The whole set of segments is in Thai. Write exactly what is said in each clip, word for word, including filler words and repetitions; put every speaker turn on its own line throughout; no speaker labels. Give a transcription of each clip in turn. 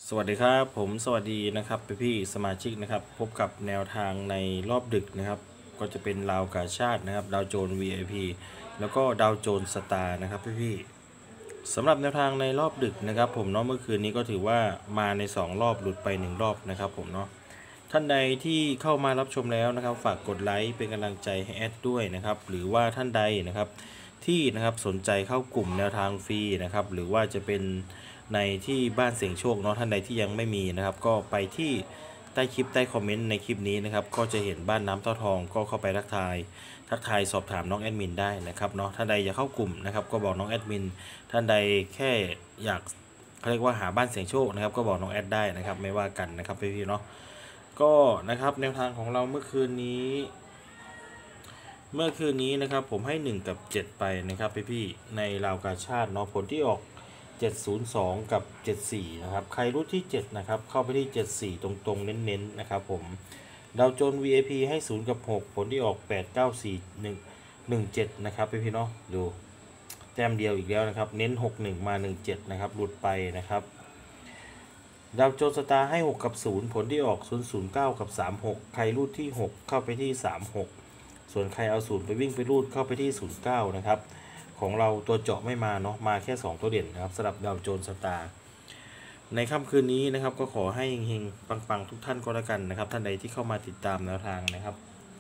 สวัสดีครับผมสวัสดีนะครับพี่พี่สมาชิกนะครับพบกับแนวทางในรอบดึกนะครับก็จะเป็นราวกาชาตินะครับดาวโจนส์ วี ไอ พี แล้วก็ดาวโจนส์สตาร์นะครับพี่พี่สำหรับแนวทางในรอบดึกนะครับผมเนาะเมื่อคืนนี้ก็ถือว่ามาในสองรอบหลุดไปหนึ่งรอบนะครับผมเนาะท่านใดที่เข้ามารับชมแล้วนะครับฝากกดไลค์เป็นกำลังใจให้แอดด้วยนะครับหรือว่าท่านใดนะครับที่นะครับสนใจเข้ากลุ่มแนวทางฟรีนะครับหรือว่าจะเป็นในที่บ้านเสียงโชคเนาะท่านใดที่ยังไม่มีนะครับก็ไปที่ใต้คลิปใต้คอมเมนต์ในคลิปนี้นะครับก็จะเห็นบ้านน้ำเต้าทองก็เข้าไปทักทายทักทายสอบถามน้องแอดมินได้นะครับเนาะท่านใดอยากเข้ากลุ่มนะครับก็บอกน้องแอดมินท่านใดแค่อยากเขาเรียกว่าหาบ้านเสียงโชคนะครับก็บอกน้องแอดได้นะครับไม่ว่ากันนะครับพี่ๆเนาะก็นะครับแนวทางของเราเมื่อคืนนี้ เมื่อคืนนี้นะครับผมให้หนึ่งกับเจ็ดไปนะครับพี่ๆในราวกาชาติเนาะผลที่ออกเจ็ดศูนย์สองกับเจ็ดสี่นะครับใครรู้ที่เจ็ดนะครับเข้าไปที่เจ็ดสี่ตรงๆเน้นๆนะครับผมดาวโจนส์ วี ไอ พี ให้ศูนย์กับหกผลที่ออกแปด เก้า สี่ หนึ่ง หนึ่ง เจ็ดนะครับพี่ๆเนาะดูแต้มเดียวอีกแล้วนะครับเน้นหก หนึ่งมาหนึ่ง เจ็ดนะครับหลุดไปนะครับดาวโจนส์สตาร์ให้หกกับศูนย์ผลที่ออกศูนย์ ศูนย์ เก้ากับสาม หกใครรูดที่หกเข้าไปที่สาม หกส่วนใครเอาศูนย์ไปวิ่งไปรูดเข้าไปที่ศูนย์ เก้านะครับของเราตัวเจาะไม่มาเนาะมาแค่สองตัวเด่นนะครับสำหรับดาวโจนส์สตาร์ในค่ำคืนนี้นะครับก็ขอให้เฮงๆปังๆทุกท่านก็แล้วกันนะครับท่านใดที่เข้ามาติดตามแนวทางนะครับ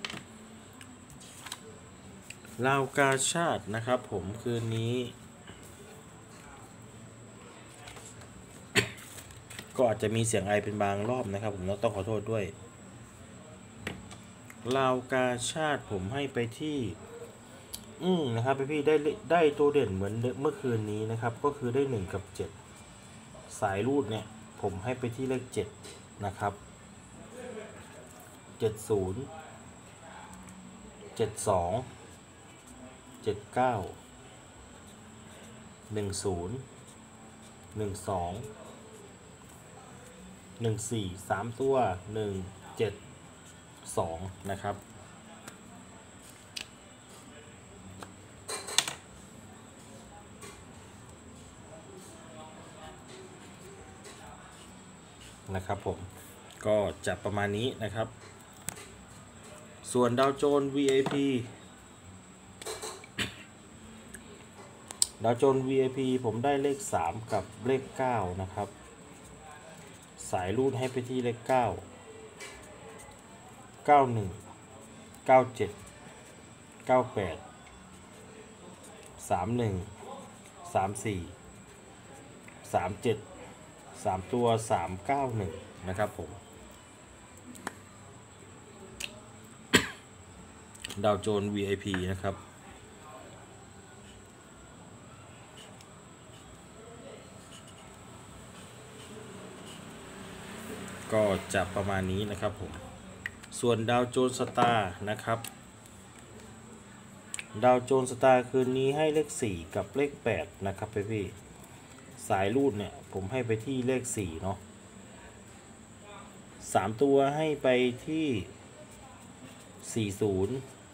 ราวกาชาตินะครับผมคืนนี้ก็อาจจะมีเสียงไอเป็นบางรอบนะครับผมต้องขอโทษด้วยราวกาชาติผมให้ไปที่อืมนะครับพี่ๆได้ได้ตัวเด่นเหมือนเมื่อคืนนี้นะครับก็คือได้หนึ่งกับเจ็ดสายรูดเนี่ยผมให้ไปที่เลขเจ็ดนะครับเจ็ดศูนย์เจ็ดสองเจ็ดเก้าหนึ่งศูนย์หนึ่งสองหนึ่งสี่สามตัวหนึ่งเจ็ดสองนะครับนะครับผมก็จะประมาณนี้นะครับส่วนดาวโจนส์ วี ไอ พี ดาวโจนส์ วี ไอ พี ผมได้เลขสามกับเลขเก้านะครับสายรูดให้ไปที่เลขเก้า เก้าหนึ่ง เก้าเจ็ด เก้าแปด สามหนึ่ง สามสี่ สามเจ็ด สามตัวสามเก้าหนึ่งนะครับผมดาวโจนส์ วี ไอ พี นะครับก็จะประมาณนี้นะครับผมส่วนดาวโจนส์สตาร์นะครับดาวโจนส์สตาร์คืนนี้ให้เลขสี่กับเลขแปดนะครับพี่พี่สายรูดเนี่ยผมให้ไปที่เลขสี่เนาะสามตัวให้ไปที่สี่ศูนย์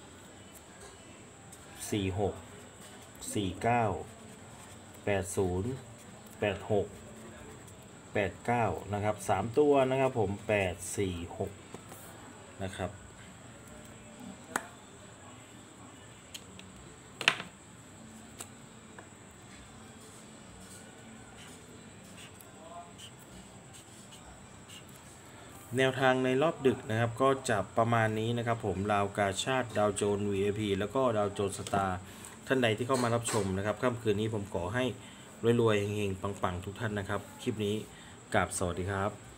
สี่หก สี่เก้า แปดศูนย์ แปดหก แปดเก้านะครับสามตัวนะครับผมแปด สี่ หกนะครับแนวทางในรอบดึกนะครับก็จะประมาณนี้นะครับผมราวกาชาติดาวโจนส์ วี ไอ พี แล้วก็ดาวโจนส์สตาร์ท่านใดที่เข้ามารับชมนะครับค่ำคืนนี้ผมขอให้รวยๆเฮงๆปังๆทุกท่านนะครับคลิปนี้กราบสวัสดีครับ